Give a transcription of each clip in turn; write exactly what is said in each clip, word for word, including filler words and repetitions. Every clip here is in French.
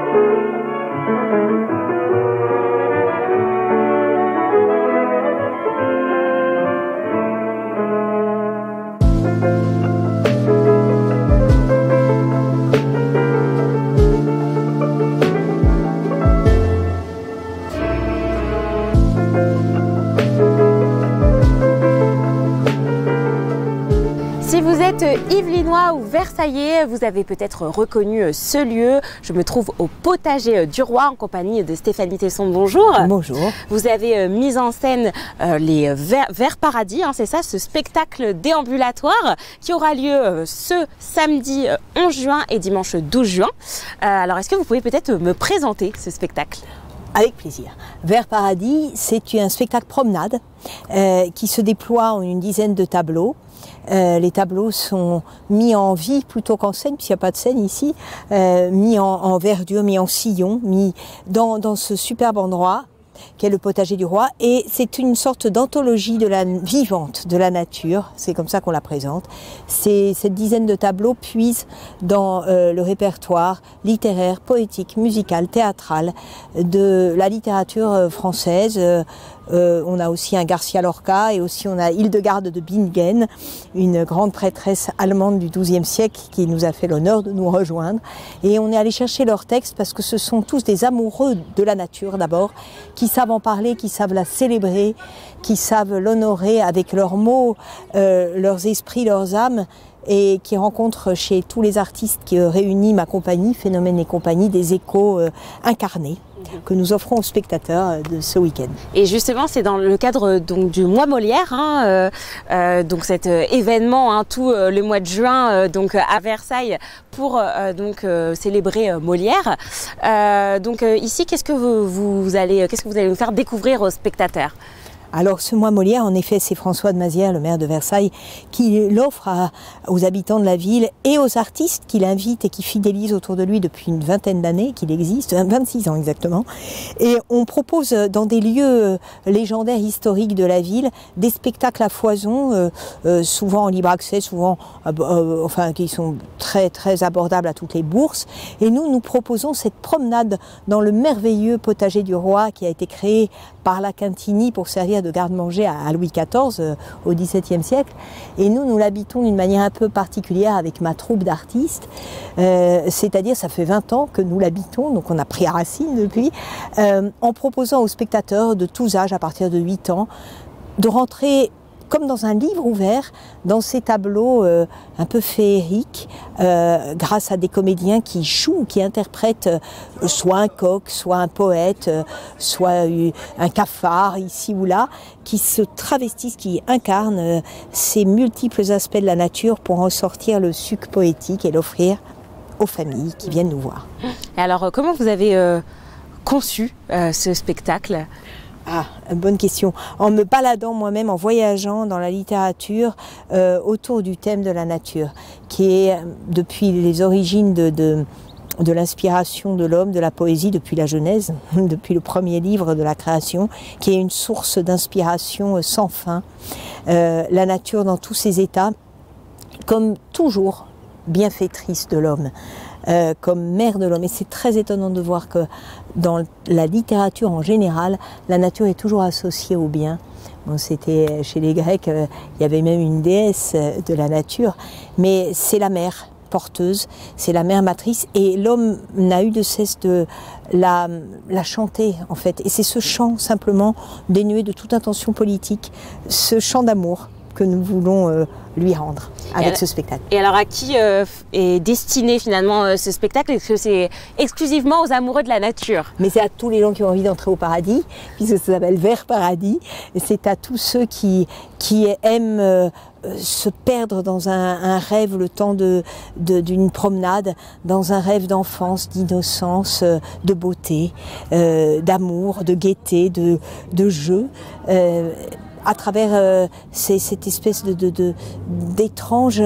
Si vous êtes Yvelinois ou Versaillais, vous avez peut-être reconnu ce lieu. Je me trouve au Potager du Roi en compagnie de Stéphanie Tesson. Bonjour. Bonjour. Vous avez mis en scène les Vers Paradis, hein, c'est ça, ce spectacle déambulatoire qui aura lieu ce samedi onze juin et dimanche douze juin. Alors, est-ce que vous pouvez peut-être me présenter ce spectacle ? Avec plaisir. Vers Paradis, c'est un spectacle promenade euh, qui se déploie en une dizaine de tableaux. Euh, les tableaux sont mis en vie plutôt qu'en scène, puisqu'il n'y a pas de scène ici, euh, mis en, en verdure, mis en sillon, mis dans, dans ce superbe endroit qu'est le Potager du Roi. Et c'est une sorte d'anthologie de la vivante, de la nature, c'est comme ça qu'on la présente. Cette dizaine de tableaux puise dans euh, le répertoire littéraire, poétique, musical, théâtral de la littérature française. Euh, Euh, on a aussi un Garcia Lorca et aussi on a Hildegarde de Bingen, une grande prêtresse allemande du douzième siècle qui nous a fait l'honneur de nous rejoindre. Et on est allé chercher leurs textes parce que ce sont tous des amoureux de la nature d'abord, qui savent en parler, qui savent la célébrer, qui savent l'honorer avec leurs mots, euh, leurs esprits, leurs âmes, et qui rencontrent chez tous les artistes qui réunissent ma compagnie, Phénomène et compagnie, des échos euh, incarnés que nous offrons aux spectateurs de ce week-end. Et justement, c'est dans le cadre donc, du mois Molière, hein, euh, euh, donc cet euh, événement hein, tout euh, le mois de juin euh, donc, à Versailles pour euh, donc, euh, célébrer euh, Molière. Euh, donc euh, ici, qu'est-ce que vous, vous allez, qu'est-ce que vous allez nous faire découvrir aux spectateurs ? Alors ce mois Molière, en effet, c'est François de Mazières, le maire de Versailles, qui l'offre à, aux habitants de la ville et aux artistes qu'il invite et qui fidélise autour de lui depuis une vingtaine d'années, qu'il existe, vingt-six ans exactement. Et on propose dans des lieux légendaires, historiques de la ville, des spectacles à foison, euh, euh, souvent en libre accès, souvent, euh, enfin, qui sont très très abordables à toutes les bourses. Et nous, nous proposons cette promenade dans le merveilleux Potager du Roi qui a été créé par la Quintini pour servir de garde-manger à Louis quatorze euh, au dix-septième siècle. Et nous, nous l'habitons d'une manière un peu particulière avec ma troupe d'artistes. Euh, C'est-à-dire, ça fait vingt ans que nous l'habitons, donc on a pris à racine depuis, euh, en proposant aux spectateurs de tous âges, à partir de huit ans, de rentrer comme dans un livre ouvert, dans ces tableaux euh, un peu féeriques, euh, grâce à des comédiens qui jouent, qui interprètent euh, soit un coq, soit un poète, euh, soit euh, un cafard ici ou là, qui se travestissent, qui incarnent euh, ces multiples aspects de la nature pour en sortir le suc poétique et l'offrir aux familles qui viennent nous voir. Et alors, comment vous avez euh, conçu euh, ce spectacle ? Ah, bonne question. En me baladant moi-même, en voyageant dans la littérature euh, autour du thème de la nature, qui est depuis les origines de, de, de l'inspiration de l'homme, de la poésie, depuis la Genèse, depuis le premier livre de la création, qui est une source d'inspiration sans fin. Euh, la nature dans tous ses états, comme toujours, bienfaitrice de l'homme. Euh, comme mère de l'homme. Et c'est très étonnant de voir que dans la littérature en général, la nature est toujours associée au bien. Bon, c'était chez les Grecs, euh, il y avait même une déesse de la nature, mais c'est la mère porteuse, c'est la mère matrice, et l'homme n'a eu de cesse de la, la chanter en fait. Et c'est ce chant simplement dénué de toute intention politique, ce chant d'amour que nous voulons euh, lui rendre avec ce spectacle. Et alors à qui euh, est destiné finalement euh, ce spectacle? Est-ce que c'est exclusivement aux amoureux de la nature? Mais c'est à tous les gens qui ont envie d'entrer au paradis, puisque ça s'appelle Vers Paradis. C'est à tous ceux qui, qui aiment euh, se perdre dans un, un rêve le temps de, de, d'une promenade, dans un rêve d'enfance, d'innocence, euh, de beauté, euh, d'amour, de gaieté, de, de jeu. Euh, à travers euh, ces, cette espèce de, de, de, d'étranges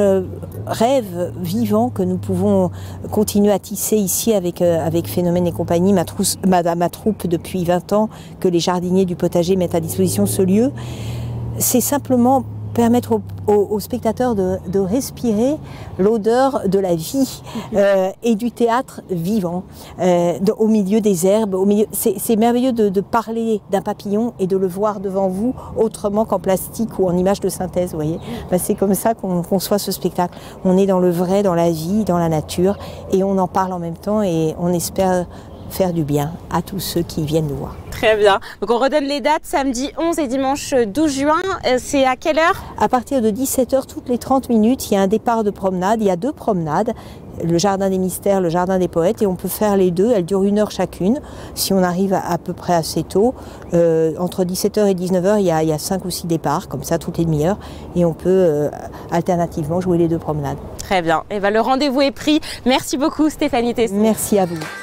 rêves vivants que nous pouvons continuer à tisser ici avec, euh, avec Phénomène et compagnie, ma, trousse, ma, ma troupe depuis vingt ans, que les jardiniers du potager mettent à disposition ce lieu. C'est simplement permettre aux, aux, aux spectateurs de, de respirer l'odeur de la vie euh, et du théâtre vivant, euh, de, au milieu des herbes. Au milieu, c'est, c'est merveilleux de, de parler d'un papillon et de le voir devant vous autrement qu'en plastique ou en image de synthèse, vous voyez. Ben, c'est comme ça qu'on conçoit ce spectacle. On est dans le vrai, dans la vie, dans la nature, et on en parle en même temps et on espère faire du bien à tous ceux qui viennent nous voir. Très bien. Donc on redonne les dates, samedi onze et dimanche douze juin. C'est à quelle heure? À partir de dix-sept heures, toutes les trente minutes, il y a un départ de promenade. Il y a deux promenades, le jardin des mystères, le jardin des poètes, et on peut faire les deux. Elles durent une heure chacune, si on arrive à, à peu près assez tôt. Euh, entre dix-sept heures et dix-neuf heures, il y a, il y a cinq ou six départs, comme ça, toutes les demi-heures, et on peut euh, alternativement jouer les deux promenades. Très bien. Et ben, le rendez-vous est pris. Merci beaucoup Stéphanie Tesson. Merci à vous.